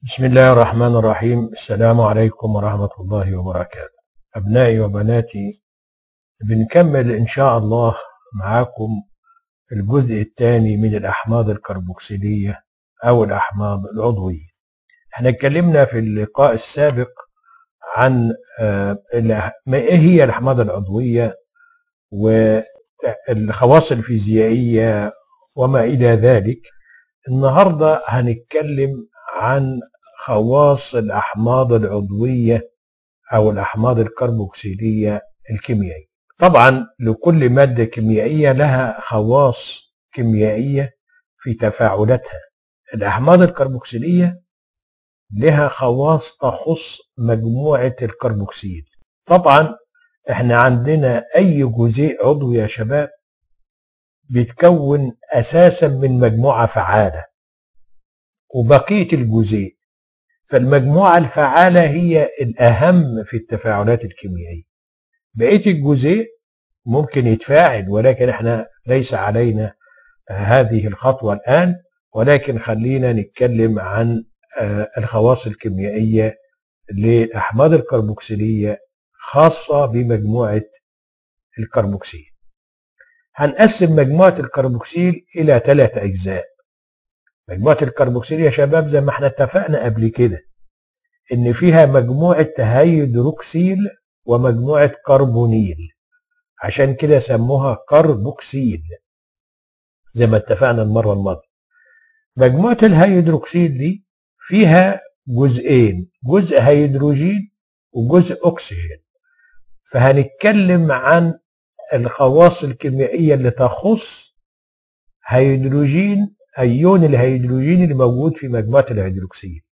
بسم الله الرحمن الرحيم. السلام عليكم ورحمة الله وبركاته. أبنائي وبناتي، بنكمل إن شاء الله معاكم الجزء الثاني من الأحماض الكربوكسيلية أو الأحماض العضوية. احنا اتكلمنا في اللقاء السابق عن ما إيه هي الأحماض العضوية والخواص الفيزيائية وما إلى ذلك. النهاردة هنتكلم عن خواص الأحماض العضوية أو الأحماض الكربوكسيلية الكيميائية. طبعا لكل مادة كيميائية لها خواص كيميائية في تفاعلاتها. الأحماض الكربوكسيلية لها خواص تخص مجموعة الكربوكسيل. طبعا احنا عندنا أي جزيء عضوي يا شباب بيتكون أساسا من مجموعة فعالة وبقية الجزيء، فالمجموعة الفعالة هي الأهم في التفاعلات الكيميائية. بقية الجزيء ممكن يتفاعل، ولكن احنا ليس علينا هذه الخطوة الآن، ولكن خلينا نتكلم عن الخواص الكيميائية للأحماض الكربوكسيلية خاصة بمجموعة الكربوكسيل. هنقسم مجموعة الكربوكسيل إلى 3 أجزاء. مجموعة الكربوكسيل يا شباب زي ما احنا اتفقنا قبل كده إن فيها مجموعة هيدروكسيل ومجموعة كربونيل، عشان كده سموها كربوكسيل زي ما اتفقنا المرة الماضية. مجموعة الهيدروكسيل دي فيها جزئين، جزء هيدروجين وجزء أكسجين. فهنتكلم عن الخواص الكيميائية اللي تخص هيدروجين، أيون الهيدروجين اللي موجود في مجموعة الهيدروكسيل.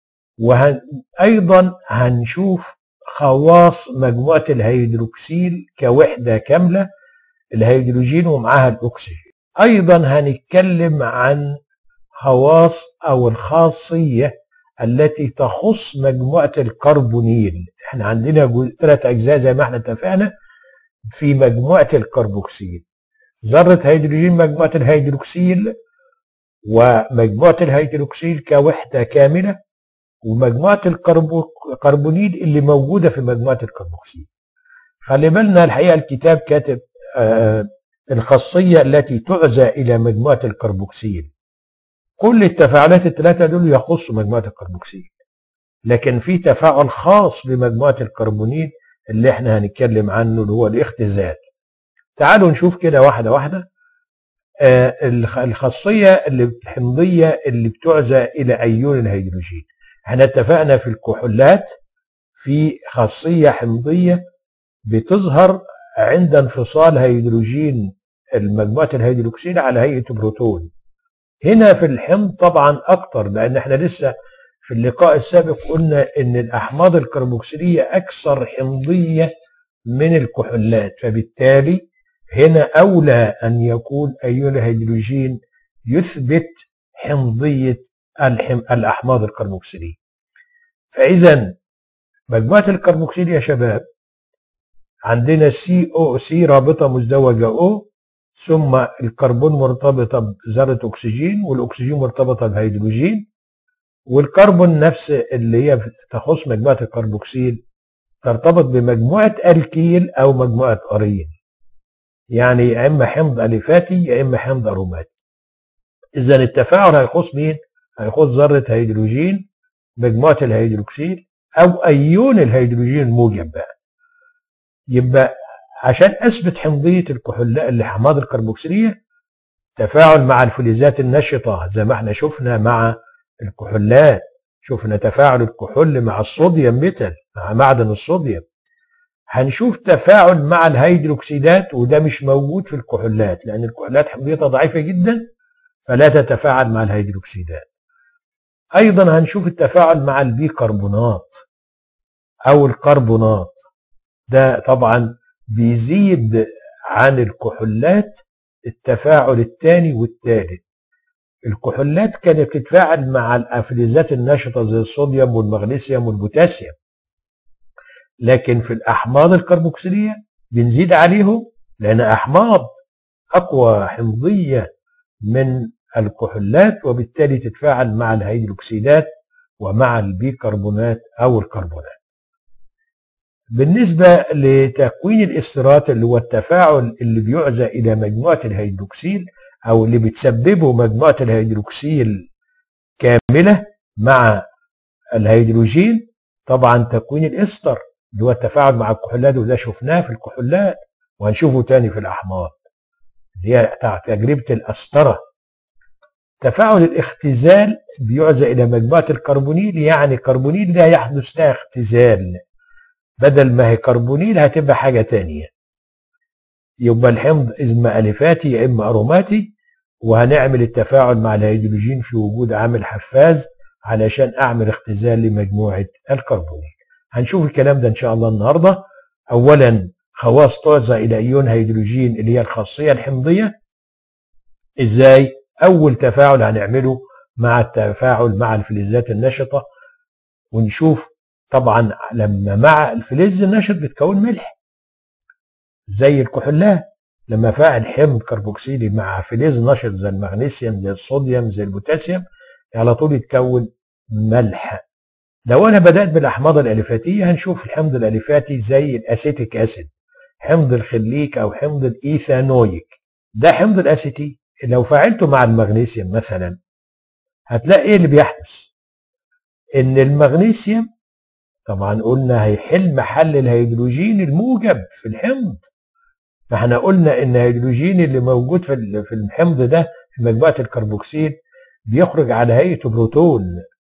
وأيضا هنشوف خواص مجموعة الهيدروكسيل كوحدة كاملة، الهيدروجين ومعها الأكسجين. أيضا هنتكلم عن خواص أو الخاصية التي تخص مجموعة الكربونيل. احنا عندنا 3 أجزاء زي ما احنا اتفقنا في مجموعة الكربوكسيل: ذرة هيدروجين مجموعة الهيدروكسيل، ومجموعة الهيدروكسيل كوحدة كاملة، ومجموعة الكربونيل اللي موجودة في مجموعة الكربوكسيل. خلي بالنا الحقيقة الكتاب كاتب الخاصية التي تعزى إلى مجموعة الكربوكسيل. كل التفاعلات ال3 دول يخصوا مجموعة الكربوكسيل، لكن في تفاعل خاص بمجموعة الكربونيل اللي احنا هنتكلم عنه اللي هو الاختزال. تعالوا نشوف كده واحدة واحدة. الخاصية الحمضية اللي بتعزى إلى أيون الهيدروجين. احنا اتفقنا في الكحولات في خاصية حمضية بتظهر عند انفصال هيدروجين المجموعة الهيدروكسيل على هيئة بروتون. هنا في الحمض طبعا أكتر، لأن احنا لسه في اللقاء السابق قلنا إن الأحماض الكربوكسيلية أكثر حمضية من الكحولات، فبالتالي هنا أولى أن يكون أيون الهيدروجين يثبت حمضية الأحماض الكربوكسيلية. فإذا مجموعة الكربوكسيل يا شباب عندنا COC رابطة مزدوجة O، ثم الكربون مرتبطة بذرة أكسجين، والأكسجين مرتبطة بهيدروجين، والكربون نفس اللي هي تخص مجموعة الكربوكسيل ترتبط بمجموعة الكيل أو مجموعة أرين، يعني يا إما حمض أليفاتي يا إما حمض أروماتي. إذا التفاعل هيخص مين؟ هيخص ذرة هيدروجين مجموعة الهيدروكسيل أو أيون الهيدروجين الموجب بقى. يبقى عشان أثبت حمضية الأحماض الكربوكسيلية تفاعل مع الفلزات النشطة زي ما احنا شفنا مع الكحولات، شفنا تفاعل الكحول مع الصوديوم ميتال مع معدن الصوديوم. هنشوف تفاعل مع الهيدروكسيدات، وده مش موجود في الكحولات لأن الكحولات حمضيتها ضعيفة جدا فلا تتفاعل مع الهيدروكسيدات. أيضا هنشوف التفاعل مع البيكربونات أو الكربونات، ده طبعا بيزيد عن الكحولات التفاعل الثاني والثالث. الكحولات كانت بتتفاعل مع الافلزات النشطه زي الصوديوم والمغنيسيوم والبوتاسيوم، لكن في الاحماض الكربوكسيليه بنزيد عليهم لان احماض اقوى حمضيه من الكحولات، وبالتالي تتفاعل مع الهيدروكسيدات ومع البيكربونات أو الكربونات. بالنسبة لتكوين الاسترات اللي هو التفاعل اللي بيعزى إلى مجموعة الهيدروكسيل أو اللي بتسببه مجموعة الهيدروكسيل كاملة مع الهيدروجين، طبعا تكوين الاستر اللي هو التفاعل مع الكحولات، وده شفناه في الكحولات وهنشوفه تاني في الأحماض اللي هي تجربة الأسطرة. تفاعل الاختزال بيعزى إلى مجموعة الكربونيل، يعني كربونيل ده يحدث لها اختزال، بدل ما هي كربونيل هتبقى حاجة تانية، يبقى الحمض إما ألفاتي يا إما أروماتي، وهنعمل التفاعل مع الهيدروجين في وجود عامل حفاز علشان أعمل اختزال لمجموعة الكربونيل. هنشوف الكلام ده إن شاء الله النهاردة. أولا خواص تعزى إلى أيون هيدروجين اللي هي الخاصية الحمضية. إزاي؟ أول تفاعل هنعمله مع التفاعل مع الفلزات النشطة، ونشوف طبعا لما مع الفلز النشط بتكون ملح زي الكحولات، لما فاعل حمض كربوكسيلي مع فلز نشط زي المغنيسيوم زي الصوديوم زي البوتاسيوم على طول يتكون ملح. لو انا بدأت بالاحماض الاليفاتيه هنشوف الحمض الاليفاتي زي الاسيتيك اسيد، حمض الخليك او حمض الايثانويك، ده حمض الاسيتيك. لو فعلته مع المغنيسيوم مثلا هتلاقي ايه اللي بيحدث؟ ان المغنيسيوم طبعا قلنا هيحل محل الهيدروجين الموجب في الحمض، فاحنا قلنا ان الهيدروجين اللي موجود في الحمض ده في مجموعه الكربوكسيل بيخرج على هيئه بروتون،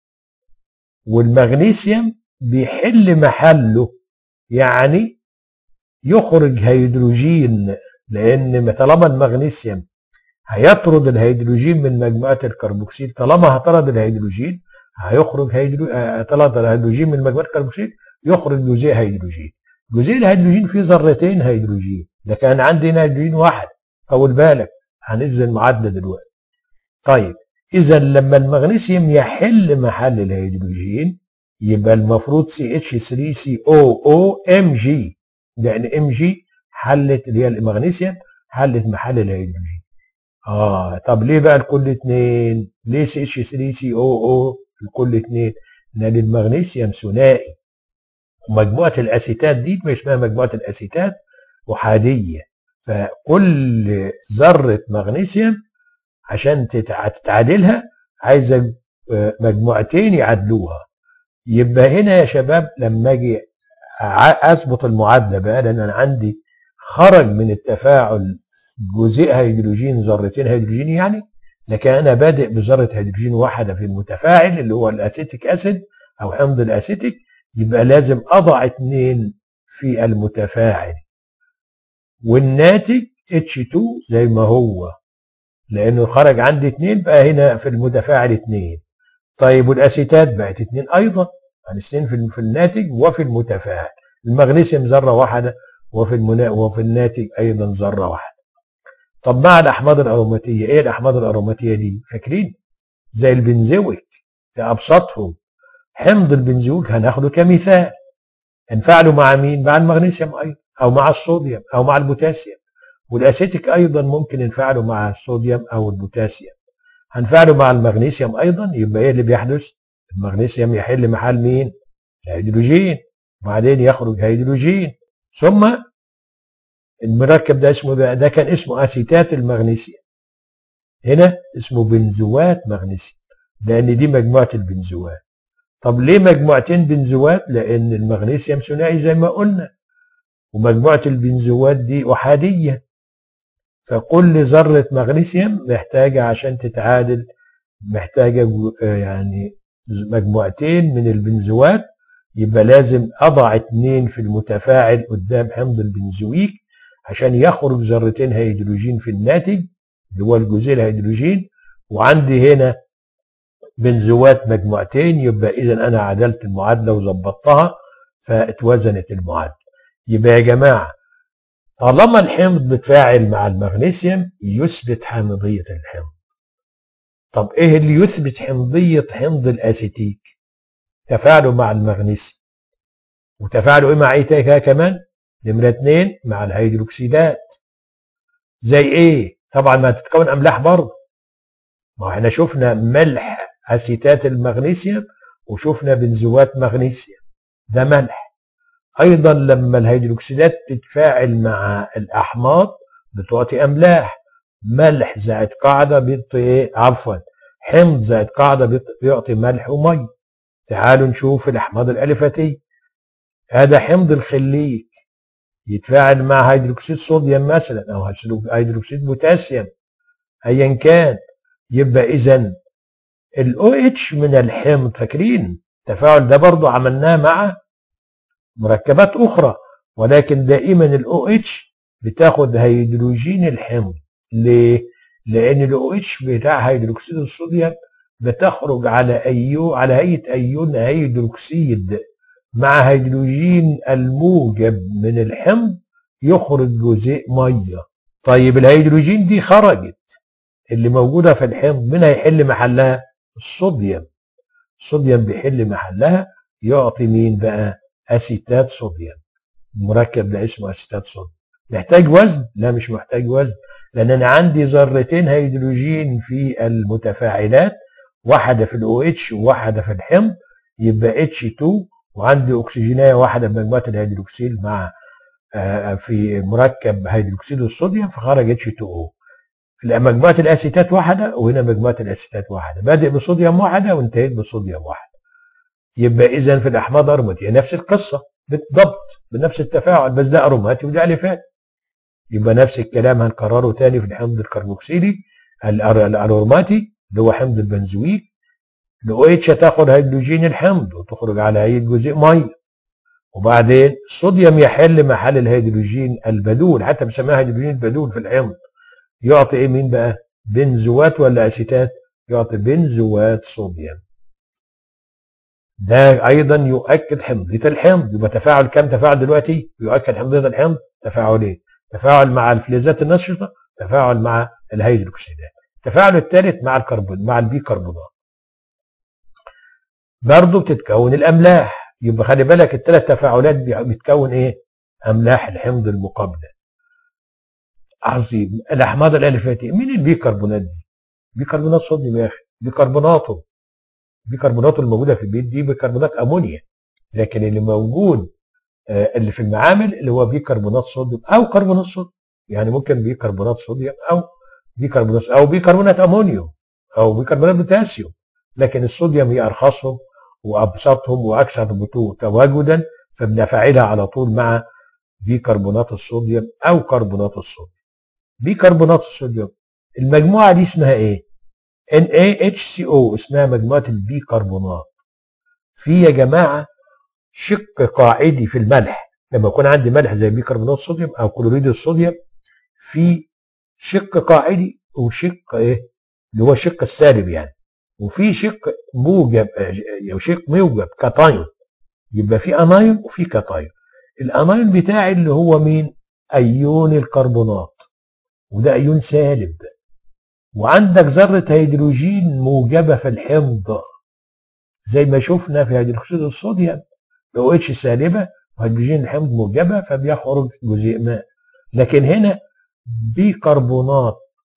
والمغنيسيوم بيحل محله، يعني يخرج هيدروجين، لان طالما المغنيسيوم هيطرد الهيدروجين من مجموعه الكربوكسيل، طالما هطرد الهيدروجين هيخرج طلع الهيدروجين من مجموعه الكربوكسيل يخرج جزيء هيدروجين. جزيء الهيدروجين فيه ذرتين هيدروجين، ده كان عندي هنا هيدروجين واحد، طول بالك هننزل المعادله دلوقتي. طيب اذا لما المغنيسيوم يحل محل الهيدروجين يبقى المفروض CH3COOMG، لان MG حلت اللي هي المغنيسيوم حلت محل الهيدروجين. طب ليه بقى لكل اتنين؟ ليه CH3COO لكل اتنين؟ لان المغنيسيوم ثنائي، ومجموعه الاسيتات دي اسمها مجموعه الاسيتات احاديه، فكل ذره مغنيسيوم عشان تتعادلها عايزه مجموعتين يعادلوها. يبقى هنا يا شباب لما اجي اظبط المعادله بقى، لان انا عندي خرج من التفاعل جزيء هيدروجين ذرتين هيدروجين يعني، لكن انا بادئ بذره هيدروجين واحده في المتفاعل اللي هو الاسيتيك اسيد او حمض الاسيتيك، يبقى لازم اضع 2 في المتفاعل، والناتج H2 زي ما هو لانه خرج عندي 2 بقى هنا في المتفاعل 2. طيب والاسيتات بقت 2 ايضا، يعني 2 في الناتج وفي المتفاعل. المغنيسيوم ذره واحده وفي الناتج ايضا ذره واحده. طب مع الاحماض الاروماتيه، ايه الاحماض الاروماتيه دي؟ فاكرين؟ زي البنزويك في ابسطهم. حمض البنزويك هناخده كمثال، هنفعله مع مين؟ مع المغنيسيوم ايضا، او مع الصوديوم او مع البوتاسيوم. والاسيتيك ايضا ممكن نفعله مع الصوديوم او البوتاسيوم. هنفعله مع المغنيسيوم ايضا، يبقى ايه اللي بيحدث؟ المغنيسيوم يحل محل مين؟ الهيدروجين، وبعدين يخرج هيدروجين، ثم المركب ده اسمه ده كان اسمه اسيتات المغنيسيوم، هنا اسمه بنزوات مغنيسيوم لان دي مجموعه البنزوات. طب ليه مجموعتين بنزوات؟ لان المغنيسيوم ثنائي زي ما قلنا، ومجموعه البنزوات دي احاديه، فكل ذره مغنيسيوم محتاجه عشان تتعادل محتاجه يعني مجموعتين من البنزوات، يبقى لازم اضع 2 في المتفاعل قدام حمض البنزويك عشان يخرج ذرتين هيدروجين في الناتج اللي هو الجزيء الهيدروجين، وعندي هنا بنزوات مجموعتين، يبقى اذا انا عدلت المعادله وظبطتها فاتوزنت المعادله. يبقى يا جماعه طالما الحمض بتفاعل مع المغنيسيوم يثبت حامضيه الحمض. طب ايه اللي يثبت حمضيه حمض الاسيتيك؟ تفاعله مع المغنيسيوم، وتفاعله ايه مع ايه كمان؟ نمره 2 مع الهيدروكسيدات. زي ايه؟ طبعا ما تتكون املاح برضه، ما احنا شفنا ملح اسيتات المغنيسيوم وشفنا بنزوات مغنيسيوم ده ملح. ايضا لما الهيدروكسيدات تتفاعل مع الاحماض بتعطي املاح. ملح زائد قاعده بيعطي ايه؟ عفوا، حمض زائد قاعده بيعطي ملح ومي. تعالوا نشوف الاحماض الاليفاتيه. هذا حمض الخليك يتفاعل مع هيدروكسيد صوديوم مثلا او هيدروكسيد بوتاسيوم ايا كان، يبقى اذا الاو اتش من الحمض. فاكرين التفاعل ده برضو عملناه مع مركبات اخرى، ولكن دائما الاو اتش بتاخد هيدروجين الحمض. ليه؟ لان الاو اتش بتاع هيدروكسيد الصوديوم بتخرج على على هيئه ايون هيدروكسيد مع هيدروجين الموجب من الحمض، يخرج جزيء ميه. طيب الهيدروجين دي خرجت، اللي موجوده في الحمض مين هيحل محلها؟ الصوديوم. الصوديوم بيحل محلها، يعطي مين بقى؟ اسيتات صوديوم. المركب ده اسمه اسيتات صوديوم. محتاج وزن؟ لا مش محتاج وزن، لان انا عندي ذرتين هيدروجين في المتفاعلات، واحده في الاو اتش وواحده في الحمض، يبقى اتش 2، وعندي اكسجينيه واحده بمجموعه الهيدروكسيل مع في مركب هيدروكسيد الصوديوم، فخرج اتش 2 او. مجموعه الاسيتات واحده، وهنا مجموعه الاسيتات واحده، بادئ بصوديوم واحده وانتهيت بصوديوم واحده. يبقى اذا في الاحماض اروماتيه نفس القصه بالضبط، بنفس التفاعل، بس ده اروماتي وده اليفات. يبقى نفس الكلام هنكرره تاني في الحمض الكربوكسيلي الاروماتي اللي هو حمض البنزويك. الاو اتش هتاخد هيدروجين الحمض وتخرج على هيئه جزيء ميه، وبعدين الصوديوم يحل محل الهيدروجين البدول، حتى بنسميها هيدروجين البدول في الحمض، يعطي ايه مين بقى؟ بنزوات ولا اسيتات؟ يعطي بنزوات صوديوم. ده ايضا يؤكد حمضيه الحمض. يبقى تفاعل كام تفاعل دلوقتي يؤكد حمضيه الحمض؟ تفاعلين، تفاعل مع الفلزات النشطه، تفاعل مع الهيدروكسيدات. التفاعل الثالث مع مع البيكربونات، برضه بتتكون الاملاح. يبقى خلي بالك الثلاث تفاعلات بتكون ايه؟ املاح الحمض المقابله. عظيم. الاحماض الاليفاتيه، مين البيكربونات دي؟ بيكربونات صوديوم يا اخي، بيكربوناته الموجوده في البيت دي بيكربونات امونيا، لكن اللي موجود اللي في المعامل اللي هو بيكربونات صوديوم او كربونات صوديوم. يعني ممكن بيكربونات صوديوم او بيكربونات امونيوم او بيكربونات بوتاسيوم، لكن الصوديوم هي ارخصهم وابسطهم واكثر تواجدا، فبنفعلها على طول مع بيكربونات الصوديوم او كربونات الصوديوم. بيكربونات الصوديوم المجموعه دي اسمها ايه؟ NaHCO، اسمها مجموعه البيكربونات. في يا جماعه شق قاعدي في الملح، لما يكون عندي ملح زي بيكربونات الصوديوم او كلوريد الصوديوم، في شق قاعدي وشق ايه؟ اللي هو الشق السالب يعني، وفي شق موجب او شق موجب كاتايون. يبقى في انايون وفي كاتايون. الانايون بتاعي اللي هو مين؟ ايون الكربونات، وده ايون سالب. وعندك ذره هيدروجين موجبه في الحمض زي ما شفنا في هيدروكسيد الصوديوم، لو اتش سالبه وهيدروجين الحمض موجبه فبيخرج جزيء ماء. لكن هنا بيكربونات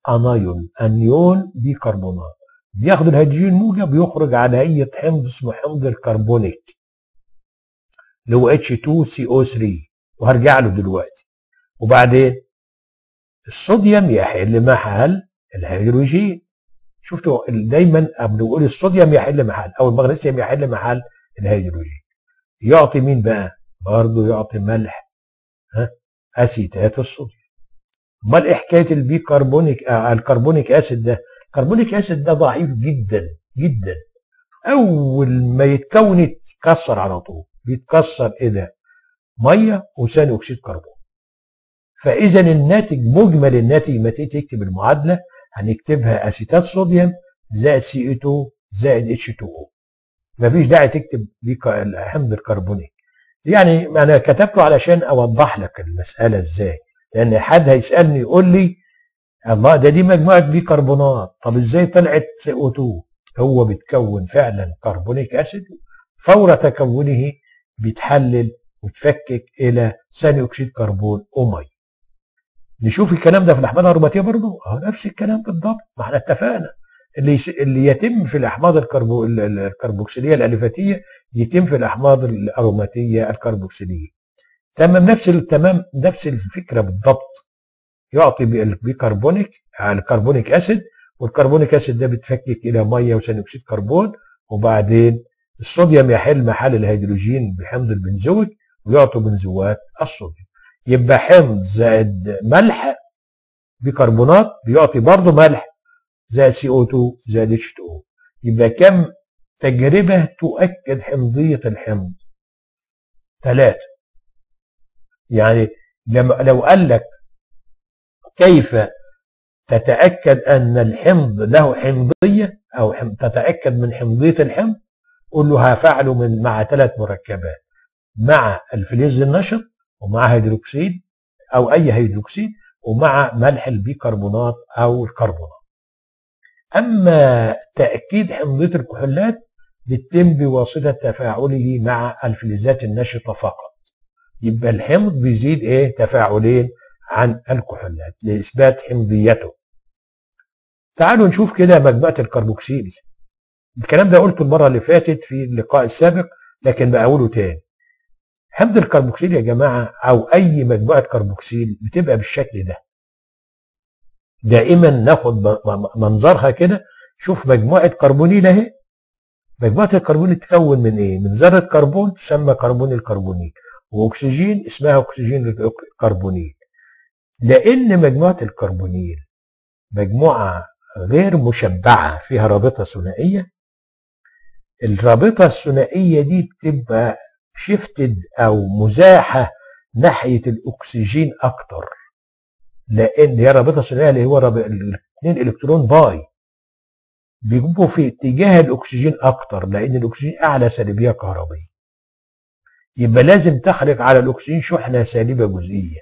انيون بيكربونات، بياخد الهيدروجين موجب ويخرج على هيئه حمض اسمه حمض الكربونيك اللي هو H2CO3، وهرجع له دلوقتي. وبعدين الصوديوم يحل محل الهيدروجين. شفتوا دايما بنقول الصوديوم يحل محل او المغنيسيوم يحل محل الهيدروجين. يعطي مين بقى؟ برضه يعطي ملح اسيتات الصوديوم. امال ايه حكايه الكربونيك اسيد ده؟ الكربونيك اسيد ده ضعيف جدا جدا، اول ما يتكون يتكسر على طول، بيتكسر الى ميه وثاني اكسيد كربون. فاذا الناتج مجمل الناتج لما تيجي تكتب المعادله هنكتبها اسيتات صوديوم زائد CO2 زائد H2O. مفيش داعي تكتب حمض الكربونيك. يعني انا كتبته علشان اوضح لك المساله ازاي، لان حد هيسالني يقول لي الله دي مجموعه بيكربونات، طب ازاي طلعت CO2؟ هو بيتكون فعلا كربونيك اسيد، فور تكونه بيتحلل وتفكك الى ثاني اكسيد كربون وميه. نشوف الكلام ده في الاحماض الأروماتية برضه، نفس الكلام بالضبط. ما احنا اتفقنا اللي يتم في الاحماض الكربوكسيليه الاليفاتيه يتم في الاحماض الاروماتيه الكربوكسيليه. تمام نفس الفكره بالضبط. يعطي بيكربونيك على الكربونيك اسيد، والكربونيك اسيد ده بيتفكك الى ميه وثاني اكسيد كربون، وبعدين الصوديوم يحل محل الهيدروجين بحمض البنزويك ويعطوا بنزوات الصوديوم. يبقى حمض زائد ملح بيكربونات بيعطي برضه ملح زائد CO2 زائد H2O. يبقى كم تجربة تؤكد حمضية الحمض؟ 3. يعني لو قال لك كيف تتأكد أن الحمض له حمضية أو تتأكد من حمضية الحمض، قول له هفعله مع 3 مركبات، مع الفلز النشط ومع هيدروكسيد أو أي هيدروكسيد ومع ملح البيكربونات أو الكربونات. أما تأكيد حمضية الكحولات بيتم بواسطة تفاعله مع الفلزات النشطة فقط. يبقى الحمض بيزيد تفاعلين عن الكحولات لإثبات حمضيته. تعالوا نشوف كده مجموعة الكربوكسيل. الكلام ده قلته المرة اللي فاتت في اللقاء السابق لكن بقوله تاني. حمض الكربوكسيل يا جماعة أو أي مجموعة كربوكسيل بتبقى بالشكل ده. دائما ناخد منظرها كده. شوف مجموعة كربونيل اهي. مجموعة الكربونيل تتكون من ايه؟ من ذرة كربون تسمى كربون الكربونيل، واكسجين اسمها اكسجين الكربونيل. لان مجموعة الكربونيل مجموعة غير مشبعة فيها رابطة ثنائية، الرابطة الثنائية دي بتبقى شيفتد او مزاحة ناحية الاكسجين اكتر، لان هي رابطة ثنائية اللي هو 2 الكترون باي بيبقوا في اتجاه الاكسجين اكتر، لان الاكسجين اعلى سالبيه كهربيه. يبقى لازم تخلق على الاكسجين شحنه سالبه جزئيه.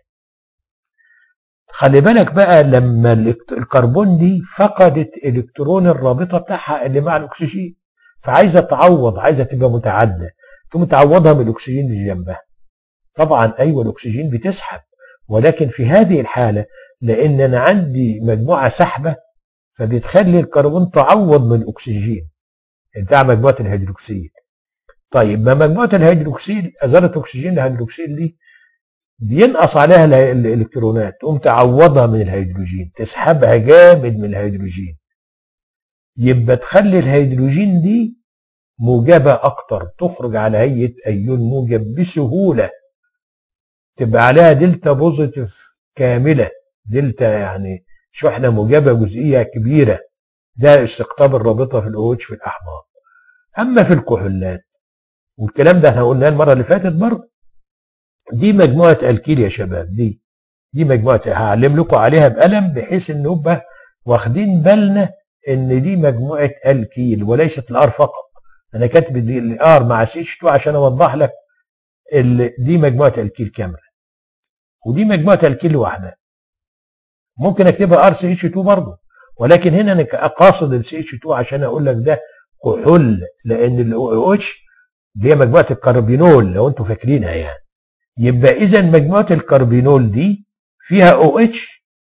خلي بالك بقى لما الكربون دي فقدت الكترون الرابطه بتاعها اللي مع الاكسجين، فعايزه تعوض، عايزه تبقى متعادله، تقوم تعوضها من الاكسجين اللي جنبها. طبعا ايوه الاكسجين بتسحب، ولكن في هذه الحاله لان انا عندي مجموعه سحبه فبتخلي الكربون تعوض من الاكسجين بتاع مجموعه الهيدروكسيل. طيب ما مجموعه الهيدروكسيل ذره اكسجين الهيدروكسيل دي بينقص عليها الالكترونات، تقوم تعوضها من الهيدروجين، تسحبها جامد من الهيدروجين، يبقى تخلي الهيدروجين دي موجبه اكتر، تخرج على هيئه ايون موجب بسهوله، تبقى عليها دلتا بوزيتيف كامله. دلتا يعني شحنه موجبه جزئيه كبيره، ده استقطاب الرابطه في الOH في الاحماض. اما في الكحولات والكلام ده احنا قلناه المره اللي فاتت برضه، دي مجموعه الكيل يا شباب. دي مجموعه هعلم لكم عليها بقلم بحيث ان نبقى واخدين بالنا ان دي مجموعه الكيل وليست الار فقط. انا كاتب دي الار مع CH2 عشان اوضح لك دي مجموعه الكيل كامله، ودي مجموعه الكيل لوحدها. ممكن اكتبها RCH2 برضه، ولكن هنا انا قاصد ال CH2 عشان اقول لك ده كحول، لان ال OH دي هي مجموعه الكربينول لو انتم فاكرينها يعني. يبقى اذا مجموعه الكربينول دي فيها OH،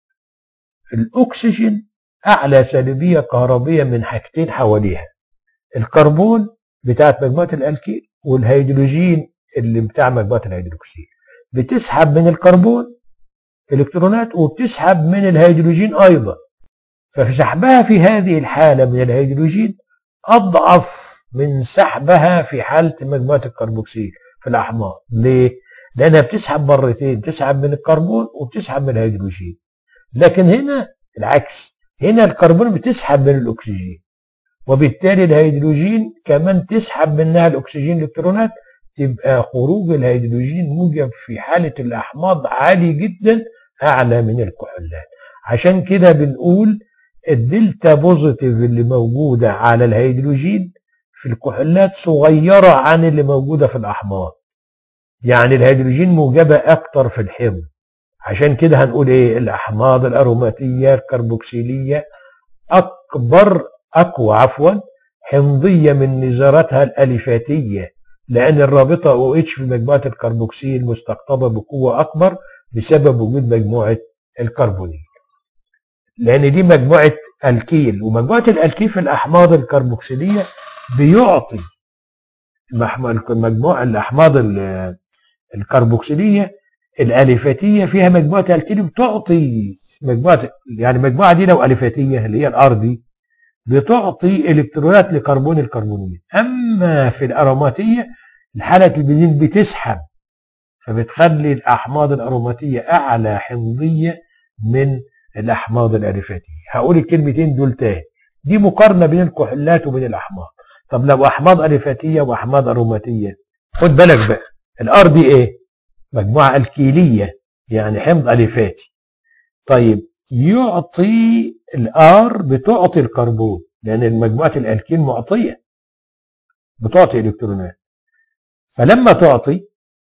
الاكسجين اعلى سالبيه كهربيه من حاجتين حواليها، الكربون بتاعت مجموعه الالكيل والهيدروجين اللي بتاع مجموعه الهيدروكسيل. بتسحب من الكربون الكترونات وبتسحب من الهيدروجين ايضا، ففي سحبها في هذه الحاله من الهيدروجين اضعف من سحبها في حاله مجموعه الكربوكسيل في الاحماض. ليه؟ لانها بتسحب مرتين، تسحب من الكربون وبتسحب من الهيدروجين. لكن هنا العكس، هنا الكربون بتسحب من الاكسجين، وبالتالي الهيدروجين كمان تسحب منها الاكسجين الالكترونات، تبقى خروج الهيدروجين موجب في حاله الاحماض عالي جدا، اعلى من الكحولات. عشان كده بنقول الدلتا بوزيتيف اللي موجوده على الهيدروجين في الكحولات صغيره عن اللي موجوده في الاحماض، يعني الهيدروجين موجبه اكتر في الحمض. عشان كده هنقول ايه؟ الاحماض الاروماتيه الكربوكسيليه اقوى حمضيه من نظيرتها الاليفاتيه، لان الرابطه OH في مجموعه الكربوكسيل مستقطبه بقوه اكبر بسبب وجود مجموعه الكربونيل، لان دي مجموعه الكيل، ومجموعة الالكيل في الاحماض الكربوكسيلية بيعطي مجموعة الاحماض الكربوكسيلية الاليفاتية فيها مجموعة الكيل بتعطي مجموعة، يعني المجموعة دي لو اليفاتية اللي هي الار دي بتعطي الكترونات لكربون الكربونيل. اما في الاروماتية الحالة البنزين بتسحب، فبتخلي الاحماض الاروماتية اعلى حمضية من الاحماض الاليفاتية. هقول الكلمتين دول تاني، دي مقارنة بين الكحولات وبين الاحماض. طب لو احماض اليفاتية واحماض اروماتية، خد بالك بقى، الار دي ايه؟ مجموعة الكيلية يعني حمض اليفاتي. طيب يعطي الار بتعطي الكربون، لان مجموعة الالكين معطية بتعطي الكترونات، فلما تعطي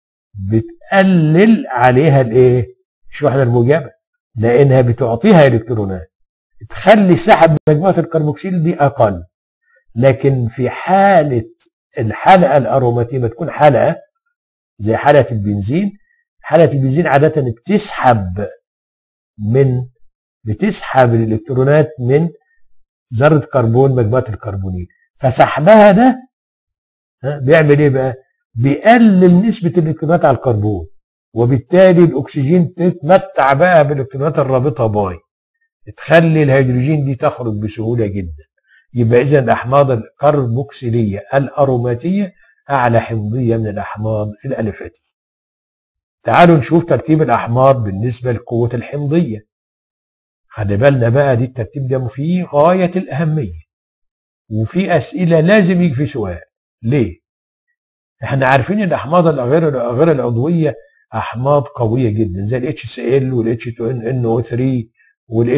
بتقلل عليها الايه؟ الشحنة الموجبة، لانها بتعطيها الكترونات، تخلي سحب مجموعة الكربوكسيل دي اقل. لكن في حالة الحلقة الاروماتية ما تكون حلقة زي حالة البنزين، حالة البنزين عادة بتسحب الالكترونات من ذرة كربون مجموعة الكربونيل، فسحبها ده بيعمل ايه بقى؟ بيقلل نسبة الالكترونات على الكربون، وبالتالي الاكسجين تتمتع بقى بالالكترونات الرابطة باي، تخلي الهيدروجين دي تخرج بسهولة جدا. يبقى اذا الاحماض الكربوكسيلية الاروماتية اعلى حمضية من الاحماض الاليفاتية. تعالوا نشوف ترتيب الاحماض بالنسبة لقوة الحمضية. خلي بالنا بقى، دي الترتيب ده فيه غاية الأهمية، وفي أسئلة لازم يجي في سؤال. ليه؟ احنا عارفين ان الأحماض غير العضوية أحماض قوية جدا، زي ال HCl وال H2NO3 وال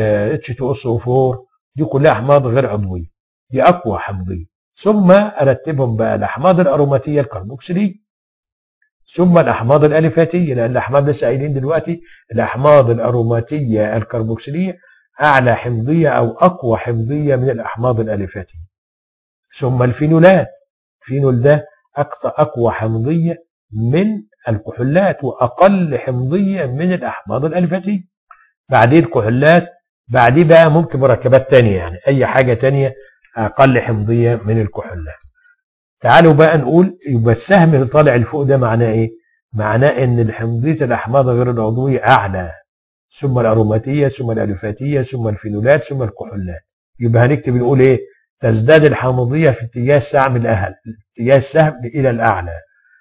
H2SO4، دي كلها أحماض غير عضوية، دي أقوى حمضية. ثم أرتبهم بقى الأحماض الأروماتية الكربوكسيلية، ثم الأحماض الأليفاتية، لأن الأحماض لسه قايلين دلوقتي الأحماض الأروماتية الكربوكسيلية أعلى حمضية أو أقوى حمضية من الأحماض الأليفاتية. ثم الفينولات، الفينول ده أقوى حمضية من الكحولات وأقل حمضية من الأحماض الأليفاتية. بعدين الكحولات، بعدين بقى ممكن مركبات تانية، يعني أي حاجة تانية أقل حمضية من الكحولات. تعالوا بقى نقول، يبقى السهم اللي طالع لفوق ده معناه ايه؟ معناه ان حمضيه الاحماض غير العضويه اعلى، ثم الاروماتيه، ثم الاليفاتيه، ثم الفينولات، ثم الكحولات. يبقى هنكتب نقول ايه؟ تزداد الحمضيه في اتجاه السهم الى الاعلى.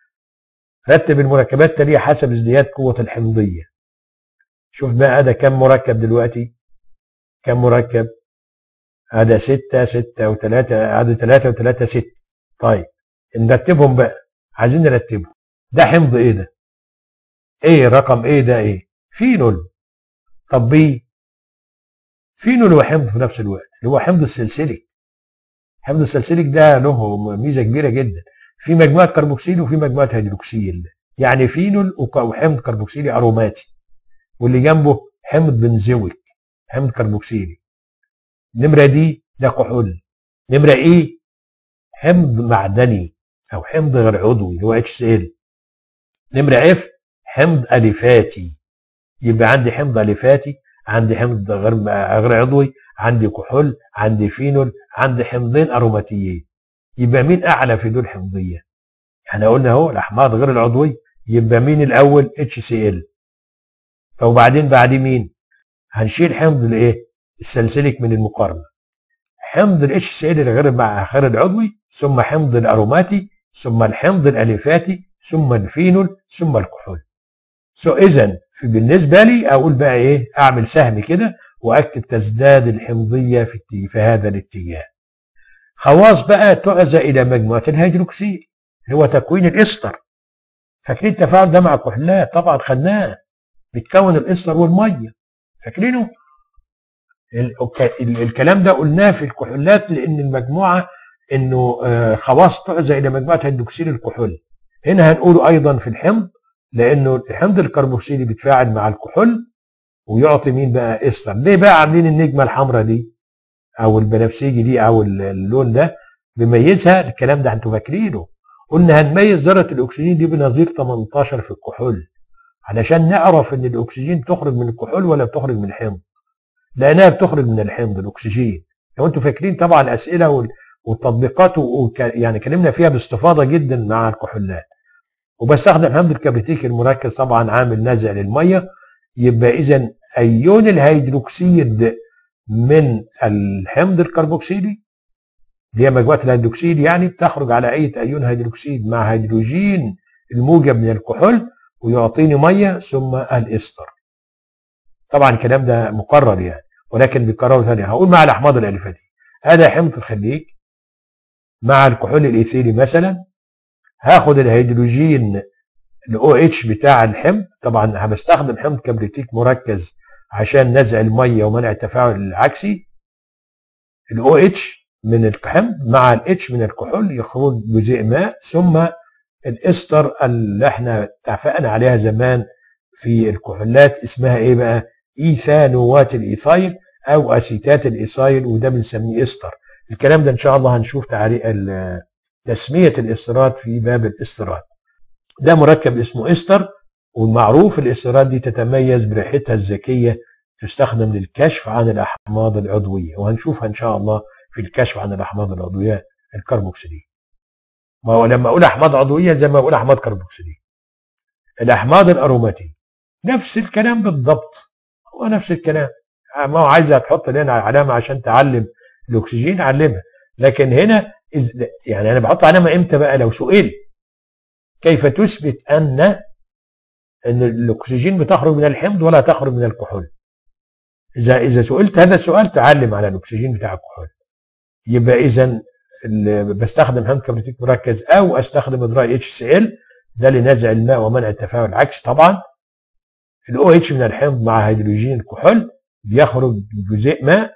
رتب المركبات التاليه حسب ازدياد قوه الحمضيه. شوف بقى ده كم مركب دلوقتي؟ كم مركب؟ هذا 6 6 و3، هذا 3 و3 6. طيب نرتبهم بقى، عايزين نرتبهم. ده حمض ايه ده؟ ايه رقم ايه ده؟ ايه؟ فينول. طب بي؟ فينول وحمض في نفس الوقت، اللي هو حمض السلسليك. حمض السلسليك ده له ميزه كبيره جدا، في مجموعه كربوكسيل وفي مجموعه هيدروكسيل، يعني فينول وحمض كربوكسيلي اروماتي، واللي جنبه حمض بنزويك، حمض كربوكسيلي. نمره دي ده كحول. نمره ايه؟ حمض معدني او حمض غير عضوي اللي هو HCl. نمره اف حمض اليفاتي. يبقى عندي حمض اليفاتي، عندي حمض غير عضوي، عندي كحول، عندي فينول، عندي حمضين اروماتيين. يبقى مين اعلى في دول حمضيه؟ احنا قلنا اهو الاحماض غير العضويه، يبقى مين الاول؟ HCl. طب وبعدين بعديه مين؟ هنشيل حمض الايه؟ السلسليك من المقارنه. حمض ال HCl غير العضوي، ثم حمض الاروماتي، ثم الحمض الاليفاتي، ثم الفينول، ثم الكحول. اذا بالنسبه لي اقول بقى ايه؟ اعمل سهم كده واكتب تزداد الحمضيه في هذا الاتجاه. خواص بقى تعزى الى مجموعه الهيدروكسيل اللي هو تكوين الاستر. فاكرين التفاعل ده مع الكحولات؟ طبعا خدناه، بتكون الاستر والميه، فاكرينه؟ الكلام ده قلناه في الكحولات، لان المجموعه انه خواص تعزى الى مجموعه هيدروكسيل الكحول. هنا هنقوله ايضا في الحمض، لانه الحمض الكربوكسيلي بيتفاعل مع الكحول ويعطي مين بقى؟ استر. ليه بقى عاملين النجمه الحمراء دي او البنفسجي دي او اللون ده بيميزها؟ الكلام ده انتوا فاكرينه، قلنا هنميز ذره الاكسجين دي بنظير 18 في الكحول علشان نعرف ان الاكسجين تخرج من الكحول ولا بتخرج من الحمض. لانها بتخرج من الحمض الاكسجين. لو انتم فاكرين طبعا الاسئله والتطبيقات يعني اتكلمنا فيها باستفاضه جدا مع الكحولات. وبستخدم حمض الكبريتيك المركز طبعا عامل نازع للميه. يبقى اذا ايون الهيدروكسيد من الحمض الكربوكسيلي اللي هي مجموعه الهيدروكسيد يعني بتخرج على اي ايون هيدروكسيد مع هيدروجين الموجب من الكحول ويعطيني ميه ثم الاستر. طبعا الكلام ده مقرر يعني، ولكن بيكرروا ثاني. هقول مع الاحماض الالفتيه هذا حمض الخليج مع الكحول الايثيلي مثلا، هاخد الهيدروجين الاو اتش بتاع الحمض. طبعا بستخدم حمض كبريتيك مركز عشان نزع الميه ومنع التفاعل العكسي. الاو اتش من الحمض مع الاتش من الكحول يخرج جزيء ماء، ثم الاستر اللي احنا اتفقنا عليها زمان في الكحولات اسمها ايه بقى؟ ايثانوات الايثايل او اسيتات الايثايل، وده بنسميه استر. الكلام ده ان شاء الله هنشوف تعريق تسميه الاسترات في باب الاسترات. ده مركب اسمه استر، والمعروف الاسترات دي تتميز بريحتها الذكيه، تستخدم للكشف عن الاحماض العضويه، وهنشوفها ان شاء الله في الكشف عن الاحماض العضويه الكربوكسيليه. ما هو لما اقول احماض عضويه زي ما اقول احماض كربوكسيليه. الاحماض الاروماتيه نفس الكلام بالضبط، هو نفس الكلام. ما هو عايزه تحط لنا علامه عشان تعلم الاكسجين علمها، لكن هنا يعني انا بحط علامه امتى بقى؟ لو سئلت كيف تثبت ان الاكسجين بتخرج من الحمض ولا تخرج من الكحول. اذا سئلت هذا السؤال تعلم على الاكسجين بتاع الكحول. يبقى اذا بستخدم حمض كبريتيك مركز او استخدم دراي اتش سي ال، ده لنزع الماء ومنع التفاعل العكسي. طبعا الاو اتش من الحمض مع هيدروجين الكحول بيخرج جزيء ماء،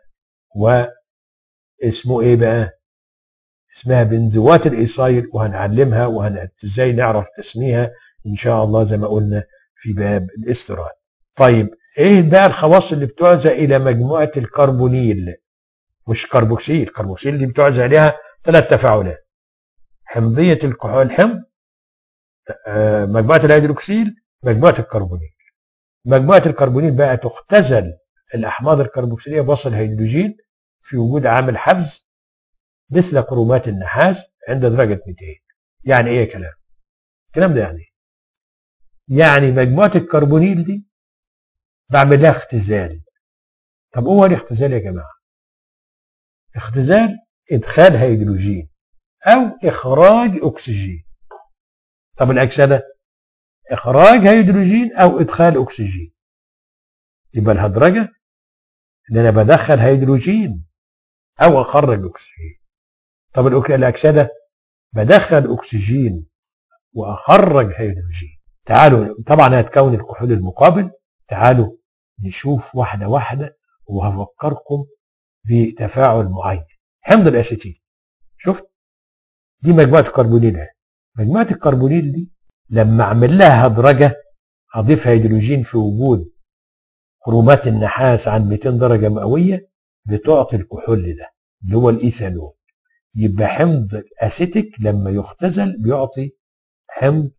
واسمه ايه بقى؟ اسمها بنزوات الايثايل، وهنعلمها ازاي نعرف تسميها ان شاء الله زي ما قلنا في باب الاسترات. طيب ايه بقى الخواص اللي بتعزى الى مجموعه الكربونيل؟ مش كربوكسيل، الكربوكسيل دي بتعزى عليها 3 تفاعلات: حمضيه الكحول حمض، مجموعه الهيدروكسيل، مجموعه الكربونيل. مجموعه الكربونيل بقى تختزل الاحماض الكربوكسيليه بوصل هيدروجين في وجود عامل حفز مثل كرومات النحاس عند درجه 200. يعني ايه يا كلام؟ الكلام ده يعني مجموعه الكربونيل دي بعمل لها اختزال. طب هو الاختزال يا جماعه؟ اختزال ادخال هيدروجين او اخراج اكسجين. طب الاكسده؟ اخراج هيدروجين او ادخال اكسجين. يبقى الهدرجه ان انا بدخل هيدروجين او اخرج اكسجين. طب الاكسده بدخل اكسجين واخرج هيدروجين. تعالوا طبعا هتكون الكحول المقابل. تعالوا نشوف واحده واحده وهفكركم بتفاعل معين. حمض الاسيتيل، شفت دي مجموعه الكربونيل. مجموعه الكربونيل دي لما اعمل لها هدرجه اضيف هيدروجين في وجود كرومات النحاس عند 200 درجه مئويه بتعطي الكحول ده اللي هو الايثانول. يبقى حمض الاسيتيك لما يختزل بيعطي حمض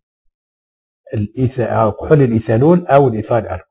كحول الايثانول او الايثايل الكحول.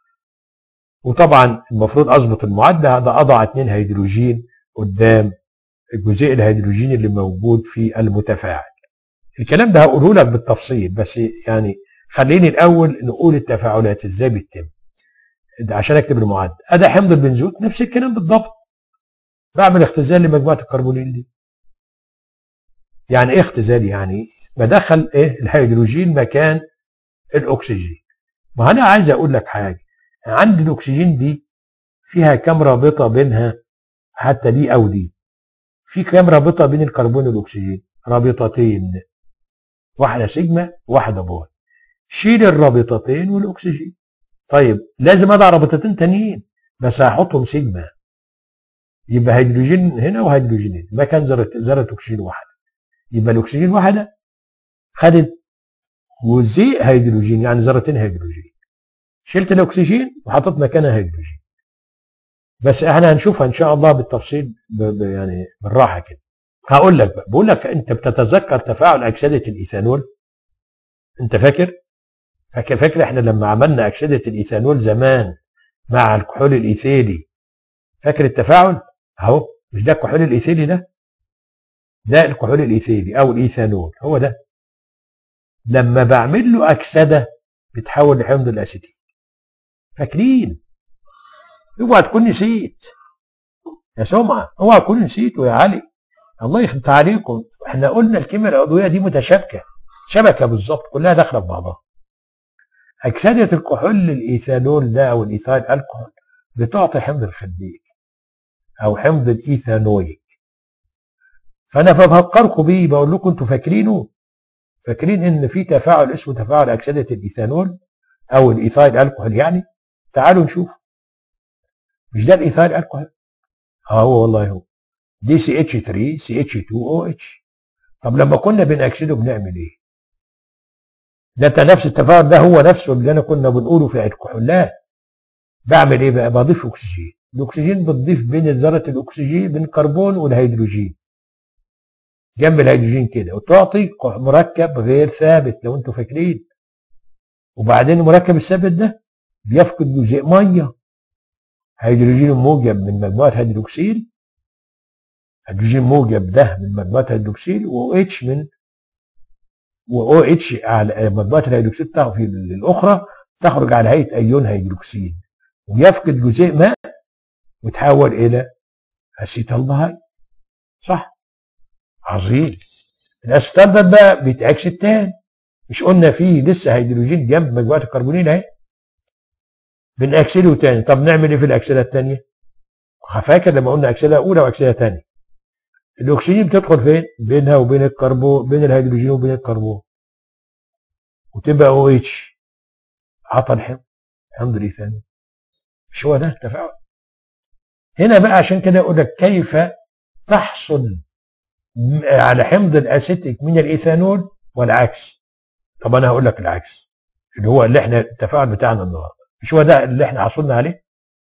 وطبعا المفروض اظبط المعادله، هذا اضع 2 هيدروجين قدام الجزيء الهيدروجيني اللي موجود في المتفاعل. الكلام ده هقوله لك بالتفصيل، بس يعني خليني الاول نقول التفاعلات ازاي بتتم عشان اكتب المعادله. ادي حمض البنزوت نفس الكلام بالضبط، بعمل اختزال لمجموعه الكربونيل دي. يعني ايه اختزال؟ يعني بدخل ايه الهيدروجين مكان الاكسجين. ما انا عايز اقول لك حاجه، عندي الاكسجين دي فيها كام رابطه بينها، حتى دي او دي في كام رابطه بين الكربون والاكسجين؟ رابطتين، واحده سيجما واحده باي. شيل الرابطتين والاكسجين. طيب لازم اضع رابطتين تانيين بس هحطهم سيجما، يبقى هيدروجين هنا وهيدروجين هنا مكان ذره اكسجين واحده. يبقى الاكسجين واحده خدت جزيء هيدروجين يعني ذرتين هيدروجين، شلت الاكسجين وحطيت مكانها هيدروجين. بس احنا هنشوفها ان شاء الله بالتفصيل يعني بالراحه كده. هقول لك بقى، بقول لك انت بتتذكر تفاعل اكسده الايثانول؟ انت فاكر احنا لما عملنا اكسده الايثانول زمان مع الكحول الايثيلي فاكر التفاعل اهو، مش ده الكحول الايثيلي ده الكحول الايثيلي او الايثانول، هو ده لما بعمل له اكسده بيتحول لحمض الاسيتيك. فاكرين؟ اوعى تكون نسيت يا سمعه، اوعى تكون نسيته يا علي، الله يخلط عليكم. احنا قلنا الكيمياء العضويه دي متشابكه، شبكه بالظبط كلها داخله في بعضها. اكسده الكحول الايثانول ده او الايثايل الكحول بتعطي حمض الخليك او حمض الايثانويك. فانا بفكركم بيه، بقول لكم انتوا فاكرين ان في تفاعل اسمه تفاعل اكسده الايثانول او الايثايل الكحول يعني؟ تعالوا نشوف. مش ده الايثايل الكحول؟ هو والله هو دي CH3 CH2OH. طب لما كنا بنأكسده بنعمل ايه؟ ده نفس التفاعل ده هو نفسه اللي انا كنا بنقوله في الكحولات. بعمل ايه بقى؟ بضيف اكسجين. الاكسجين بتضيف بين ذره الاكسجين بين الكربون والهيدروجين جنب الهيدروجين كده، وتعطي مركب غير ثابت لو انتوا فاكرين. وبعدين المركب الثابت ده بيفقد جزيء ميه، هيدروجين موجب من مجموعه هيدروكسيل، هيدروجين موجب ده من مجموعه هيدروكسيل، واتش من OH على مجموعه الهيدروكسيل بتاعه في الاخرى تخرج على هيئه ايون هيدروكسيل ويفقد جزيء ماء وتحول الى اسيتالدهايد. صح؟ عظيم. الاسيتالدهايد بقى بيتاكسد تاني. مش قلنا فيه لسه هيدروجين جنب مجموعه الكربونيل اهي؟ بنأكسده تاني. طب نعمل ايه في الاكسده الثانيه؟ فاكر لما قلنا اكسده اولى واكسده ثانيه؟ الاكسجين بتدخل فين؟ بينها وبين الكربون، بين الهيدروجين وبين الكربون، وتبقى OH عطى حمض الايثانول. مش هو ده التفاعل؟ هنا بقى عشان كده اقول لك كيف تحصل على حمض الاسيتيك من الايثانول والعكس. طب انا هقول لك العكس اللي هو اللي احنا التفاعل بتاعنا النهارده. مش هو ده اللي احنا حصلنا عليه؟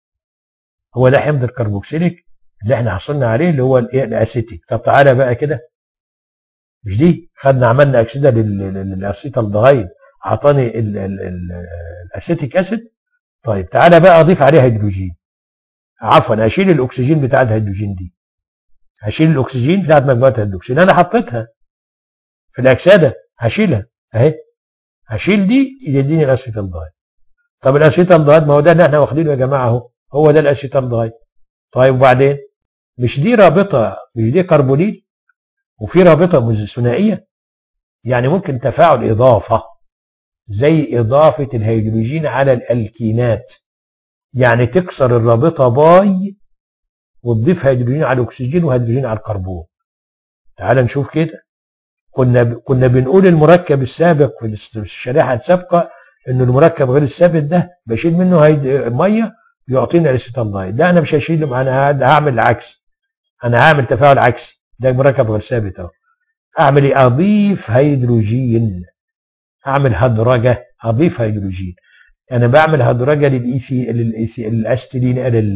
هو ده حمض الكربوكسيليك اللي احنا حصلنا عليه اللي هو الاسيتيك. طب تعالى بقى كده، مش دي خدنا عملنا اكسده للاسيتالدهايد عطاني الاسيتيك اسيد؟ طيب تعالى بقى اضيف عليه هيدروجين، عفوا اشيل الاكسجين بتاع الهيدروجين دي، هشيل الاكسجين بتاعت مجموعه الهيدروكسيل انا حطيتها في الاكسده، هشيلها اهي، هشيل دي يديني الاسيتالدهايد. طب الاسيتالدهايد ما هو ده اللي احنا واخدينه يا جماعه اهو، هو ده الاسيتالدهايد. طيب وبعدين مش دي رابطه، مش دي كربونيل وفي رابطه ثنائيه؟ يعني ممكن تفاعل اضافه زي اضافه الهيدروجين على الالكينات، يعني تكسر الرابطه باي وتضيف هيدروجين على الاكسجين وهيدروجين على الكربون. تعال نشوف كده. كنا بنقول المركب السابق في الشريحه السابقه ان المركب غير الثابت ده بشيل منه ميه يعطينا الاسيتالدهايد. لا انا مش هشيله، انا هعمل العكس، انا هعمل تفاعل عكسي. ده مركب غير ثابت اهو، اعمل ايه؟ اضيف هيدروجين، اعمل هدرجه، اضيف هيدروجين. انا بعمل هدرجه للاستيلين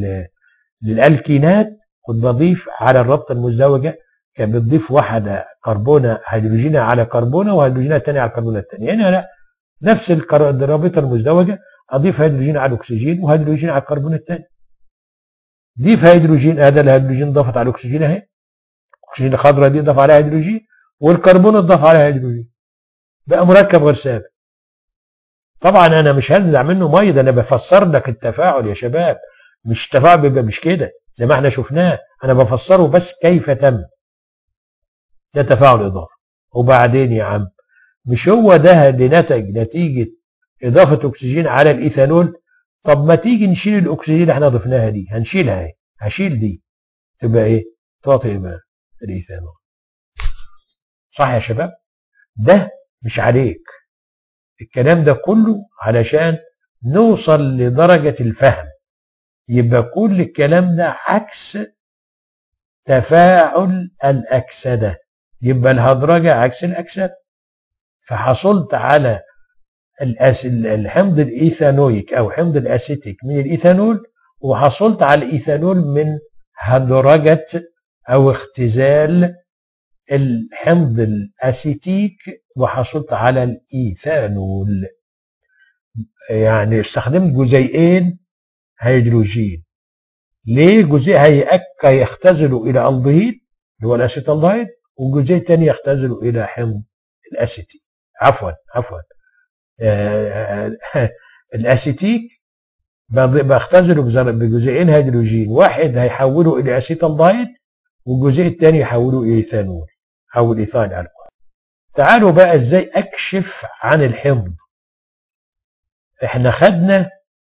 للالكينات، كنت بضيف على الرابطه المزدوجه، كان بتضيف واحده كربونه هيدروجينها على كربونه وهيدروجينها الثانيه على الكربونه الثانيه. هنا لا، نفس الرابطه المزدوجه، اضيف هيدروجين على الاكسجين وهيدروجين على الكربون الثاني. ضيف هيدروجين، هذا الهيدروجين ضافت على الاكسجين اهي، الاكسجين الخضراء دي ضاف عليها هيدروجين والكربون اتضاف عليها هيدروجين، بقى مركب غير ثابت. طبعا انا مش هنزع منه ميه، ده انا بفسر لك التفاعل يا شباب، مش التفاعل بيبقى مش كده زي ما احنا شفناه، انا بفسره بس كيف تم. ده تفاعل اضافي. وبعدين يا عم مش هو ده اللي نتج نتيجه اضافه اكسجين على الايثانول؟ طب ما تيجي نشيل الاكسجين اللي احنا ضفناها دي، هنشيلها اهي، هشيل دي تبقى ايه؟ تعطي ايه بقى؟ الايثانول. صح يا شباب؟ ده مش عليك، الكلام ده كله علشان نوصل لدرجه الفهم. يبقى كل الكلام ده عكس تفاعل الاكسده، يبقى الهدرجه عكس الاكسده. فحصلت على الحمض الايثانويك او حمض الاسيتيك من الايثانول، وحصلت على الايثانول من هدرجه او اختزال الحمض الاسيتيك، وحصلت على الايثانول. يعني استخدمت جزيئين هيدروجين ليه؟ جزيء هيختزل الى الدهيد اللي هو الاسيتالدهيد، وجزيء تاني يختزل الى حمض الاسيتيك. عفوا الاسيتيك بختزله بجزيئين هيدروجين، واحد هيحوله الى اسيتالدهيد والجزيء الثاني يحوله الى ايثانول او الايثايل الكحول. تعالوا بقى ازاي اكشف عن الحمض. احنا خدنا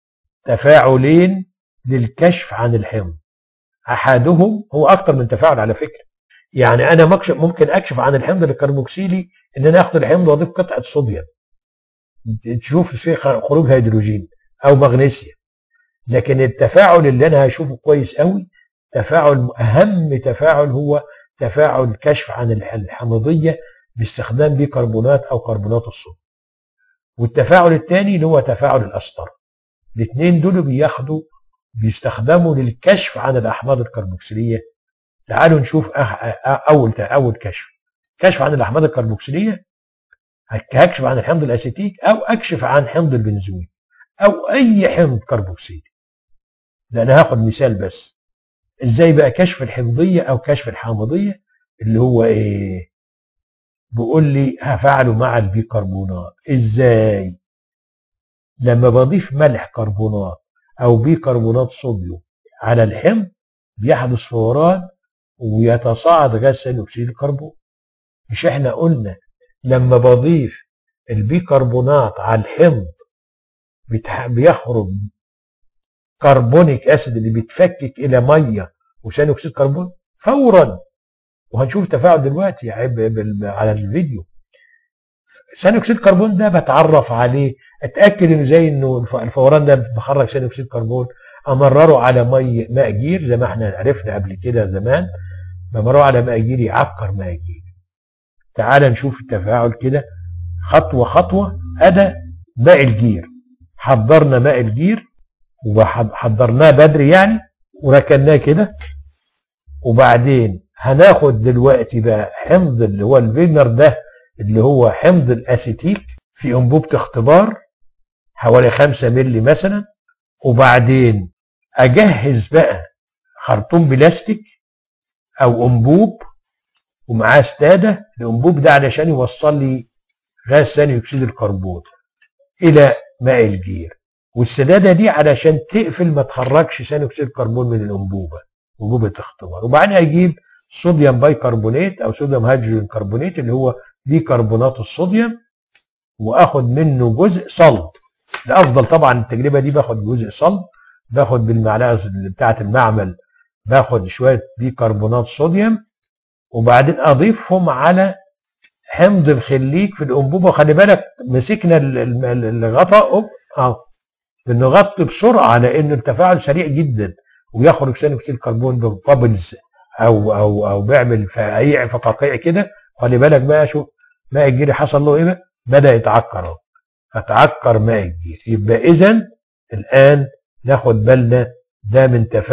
تفاعلين للكشف عن الحمض، احدهم هو اكتر من تفاعل على فكره. يعني انا ممكن اكشف عن الحمض الكربوكسيلي ان انا اخد الحمض واضيف قطعه صوديوم تشوف في خروج هيدروجين او مغنيسيوم. لكن التفاعل اللي انا هشوفه كويس قوي اهم تفاعل هو تفاعل كشف عن الحمضيه باستخدام بيكربونات او كربونات الصوديوم. والتفاعل الثاني اللي هو تفاعل الاسطر. الاثنين دول بيستخدموا للكشف عن الاحماض الكربوكسيليه. تعالوا نشوف اول كشف عن الاحماض الكربوكسيليه. هكشف عن الحمض الاسيتيك او اكشف عن حمض البنزويك او اي حمض كربوكسيلي. ده انا هاخد مثال بس. ازاي بقى كشف الحمضيه او كشف الحامضيه اللي هو ايه؟ بيقول لي هفعله مع البيكربونات. ازاي؟ لما بضيف ملح كربونات او بيكربونات صوديوم على الحمض بيحدث فوران ويتصاعد غاز ثاني اكسيد الكربون. مش احنا قلنا لما بضيف البيكربونات على الحمض بيخرج كربونيك اسيد اللي بيتفكك الى ميه وثاني اكسيد كربون فورا. وهنشوف تفاعل دلوقتي على الفيديو. ثاني اكسيد الكربون ده بتعرف عليه، اتاكد انه زي انه الفوران ده بخرج ثاني اكسيد كربون، امرره على ماء جير زي ما احنا عرفنا قبل كده زمان. بمرره على ماء جير يعكر ماء جير. تعال نشوف التفاعل كده خطوه خطوه. ادى ماء الجير، حضرنا ماء الجير وحضرناه بدري يعني وركناه كده. وبعدين هناخد دلوقتي بقى حمض اللي هو الفينر ده اللي هو حمض الاسيتيك في انبوبه اختبار حوالي 5 مللي مثلا. وبعدين اجهز بقى خرطوم بلاستيك او انبوب ومعاه سداده. الانبوب ده علشان يوصل لي غاز ثاني اكسيد الكربون الى ماء الجير، والسداده دي علشان تقفل ما تخرجش ثاني اكسيد الكربون من انبوبه اختبار. وبعدين اجيب صوديوم بايكربونات او صوديوم هيدروجين كربونات اللي هو بيكربونات الصوديوم، واخد منه جزء صلب. الافضل طبعا التجربه دي باخد جزء صلب، باخد بالمعلقه بتاعه المعمل باخد شويه بيكربونات صوديوم وبعدين اضيفهم على حمض الخليك في الانبوبه. خلي بالك مسكنا الغطاء بنغطي بسرعه لان التفاعل سريع جدا ويخرج ثاني اكسيد الكربون ببابلز او بيعمل فقاقيع كده. خلي بالك بقى شوف ماء الجير حصل له ايه بقى؟ بدا يتعكر اهو، فتعكر ماء الجير. يبقى اذا الان ناخد بالنا ده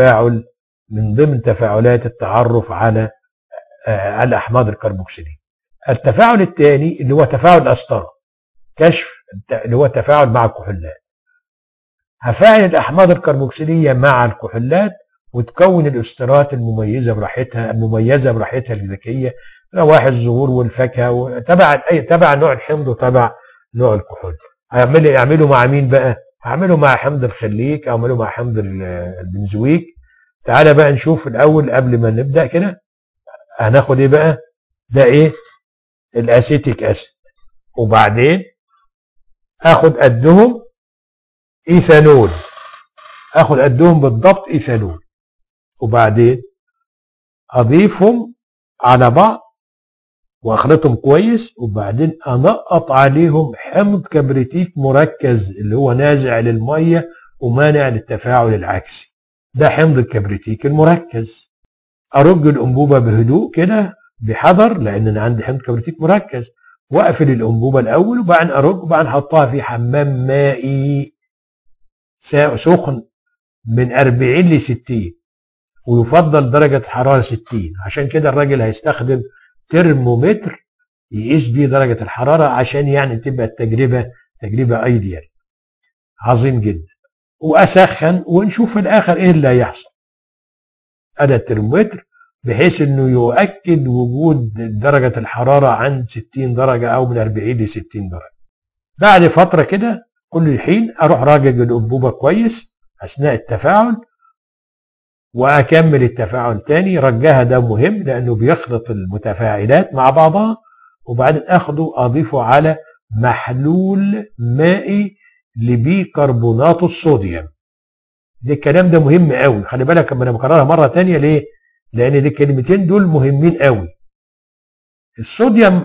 من ضمن تفاعلات التعرف على الاحماض الكربوكسيليه. التفاعل الثاني اللي هو تفاعل الاسطره، كشف اللي هو التفاعل مع الكحولات. هفاعل الاحماض الكربوكسيليه مع الكحولات وتكون الاسترات المميزه براحتها الذكيه، روايح الزهور والفاكهه تبع نوع الحمض وتبع نوع الكحول. هيعملوا مع مين بقى؟ هعمله مع حمض الخليك او اعمله مع حمض البنزويك. تعالى بقى نشوف الاول قبل ما نبدا كده هناخد ايه بقى. ده ايه؟ الاسيتيك اسيد. وبعدين اخد قدهم ايثانول، اخد قدهم بالضبط ايثانول، وبعدين اضيفهم على بعض واخلطهم كويس، وبعدين انقط عليهم حمض كبريتيك مركز اللي هو نازع للميه ومانع للتفاعل العكسي. ده حمض الكبريتيك المركز. ارج الانبوبه بهدوء كده بحذر لان انا عندي حمض كبريتيك مركز، واقفل الانبوبه الاول وبعدين ارج وبعدين احطها في حمام مائي سخن من 40 ل 60 ويفضل درجه حراره 60. عشان كده الراجل هيستخدم ترمومتر يقيس بيه درجه الحراره عشان يعني تبقى تجربه ايديال. عظيم جدا. واسخن ونشوف في الاخر ايه اللي هيحصل. أداة الترمومتر بحيث انه يؤكد وجود درجة الحرارة عند 60 درجة او من 40 ل 60 درجة. بعد فترة كده كل حين اروح راجع الانبوبة كويس اثناء التفاعل واكمل التفاعل تاني. رجها ده مهم لانه بيخلط المتفاعلات مع بعضها، وبعدين اخده اضيفه على محلول مائي لبيكربونات الصوديوم. ده الكلام ده مهم قوي، خلي بالك لما انا بكررها مرة تانية ليه؟ لان دي الكلمتين دول مهمين قوي. الصوديوم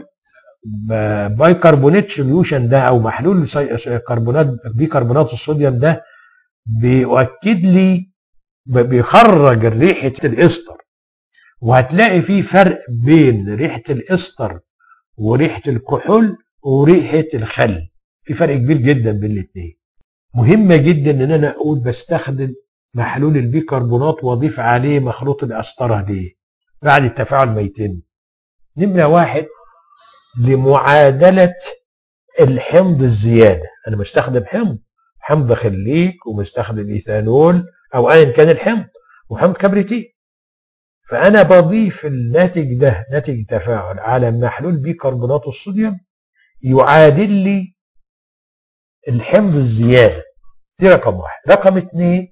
بايكربونات سوليوشن ده او محلول بيكربونات الصوديوم ده بيؤكد لي، بيخرج ريحة الاستر، وهتلاقي فيه فرق بين ريحة الاستر وريحة الكحول وريحة الخل، في فرق كبير جدا بين الاثنين. مهمة جدا ان انا اقول بستخدم محلول البيكربونات واضيف عليه مخلوط القسطرة ليه بعد التفاعل ما يتم. نمرة 1 لمعادلة الحمض الزيادة. انا بستخدم حمض خليك ومستخدم ايثانول او ايا كان الحمض وحمض كبريتين، فانا بضيف الناتج ده ناتج تفاعل على محلول بيكربونات الصوديوم يعادل لي الحمض الزيادة. دي رقم 1. رقم 2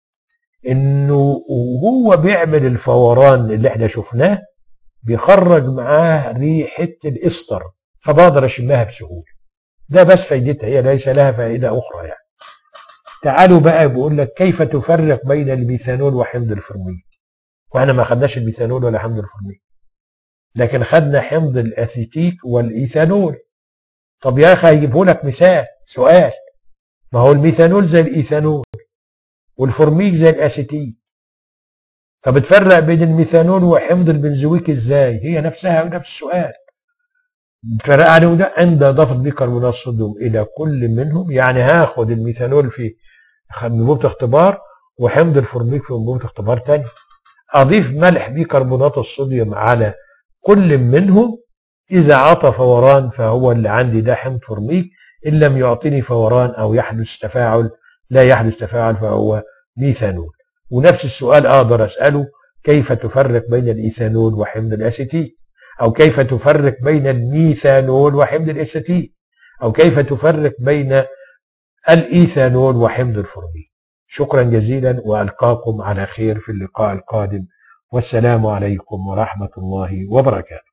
انه وهو بيعمل الفوران اللي احنا شفناه بيخرج معاه ريحة الاستر، فبقدر اشمها بسهولة. ده بس فايدتها، هي ليس لها فائدة اخرى يعني. تعالوا بقى بيقول لك كيف تفرق بين الميثانول وحمض الفورميك. واحنا ما خدناش الميثانول ولا حمض الفورميك، لكن خدنا حمض الاسيتيك والايثانول. طب يا اخي هيجيبه لك مثال سؤال، ما هو الميثانول زي الايثانول والفورميك زي الاسيتيك، طب تفرق بين الميثانول وحمض البنزويك ازاي؟ هي نفسها نفس السؤال. الفرق عليهم ده عند اضافه بيكربونات الصوديوم الى كل منهم، يعني هاخد الميثانول في انبوبه اختبار وحمض الفورميك في انبوبه اختبار تاني، اضيف ملح بيكربونات الصوديوم على كل منهم، اذا عطى فوران فهو اللي عندي ده حمض فورميك، ان لم يعطيني فوران او يحدث تفاعل لا يحدث تفاعل فهو ميثانول. ونفس السؤال اقدر اساله كيف تفرق بين الايثانول وحمض الاسيتيك، او كيف تفرق بين الميثانول وحمض الاسيتيك، او كيف تفرق بين الايثانول وحمض الفورميك. شكرا جزيلا والقاكم على خير في اللقاء القادم، والسلام عليكم ورحمة الله وبركاته.